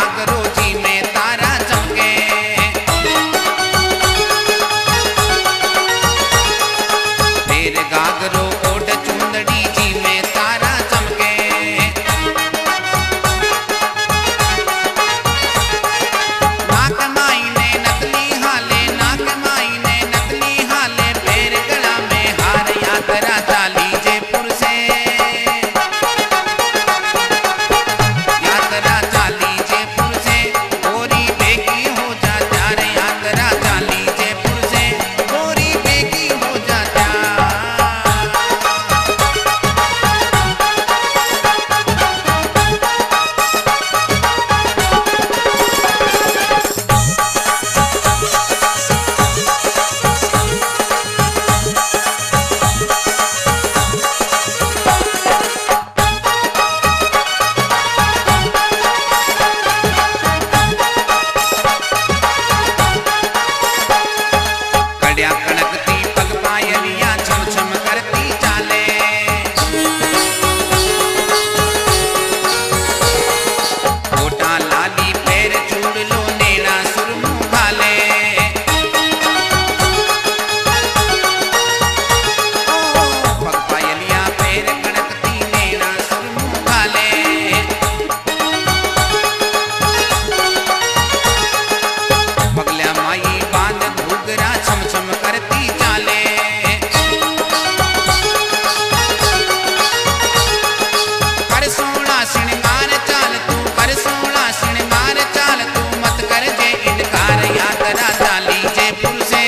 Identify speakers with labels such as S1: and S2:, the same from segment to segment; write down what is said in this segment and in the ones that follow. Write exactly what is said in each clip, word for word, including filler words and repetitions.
S1: गागरो जी में तारा चमके, फेर गागरो ओढ़ चुंदड़ी जी में तारा चमके। नाक माई ने नकली हाले, नाक माई ने नकली हाले, फेर गला में हार यात्रा चाली जयपुर से, यात्रा चाली जयपुर से, गोरी बेगी हो जा प्यार, यात्रा चाली जयपुर से, गोरी बेगी हो जा प्यार। कड़िया कड़कती पग पायलियां छम छम करती चाले, होठा लाली पैर चूड़ लो नैना सुरमू घाले, ओ पग पायलियां पैर कड़कती नैना सुरमू घाले। पगल्या माई बांध घूघरा छम छम करती चाले, कर सोना श्रृंगार चाल तू, कर सोना श्रृंगार चाल तू, मत कर जे इनकार, यात्रा चाली जयपुर से,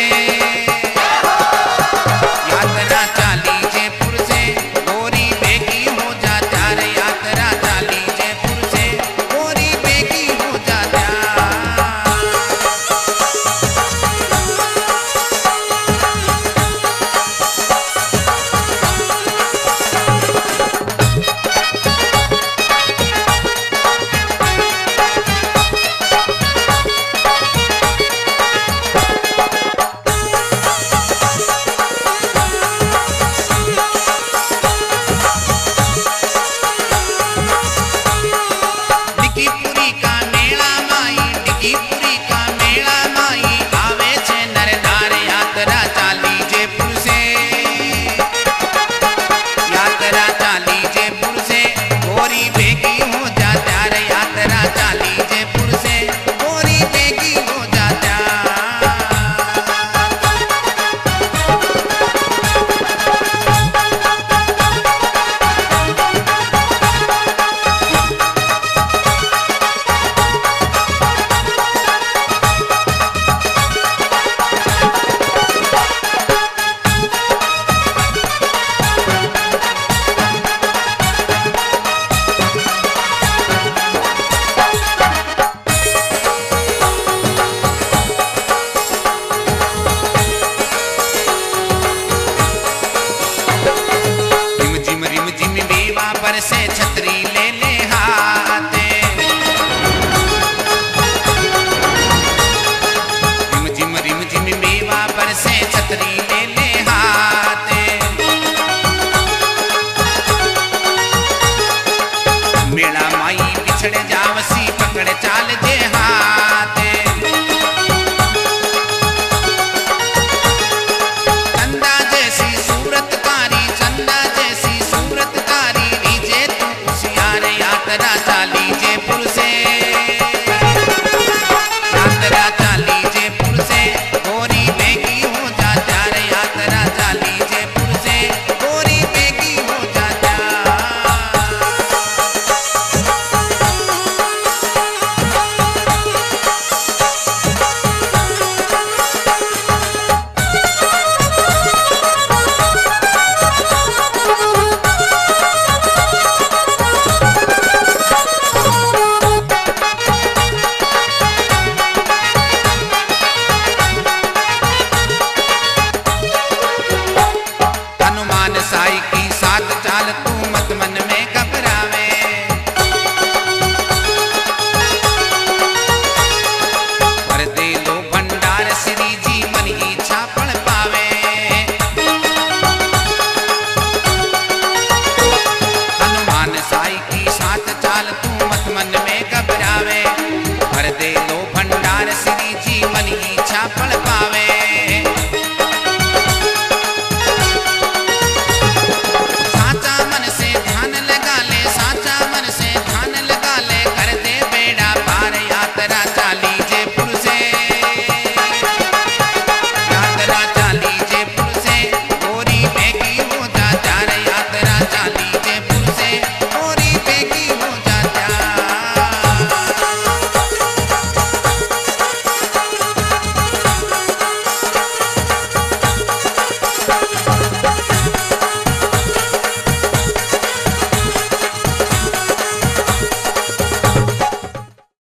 S1: यात्रा चाली जयपुर से, गोरी बेगी हो जा प्यार, यात्रा चाली जयपुर से, गोरी बेगी हो जा प्यार। निकी पुरी का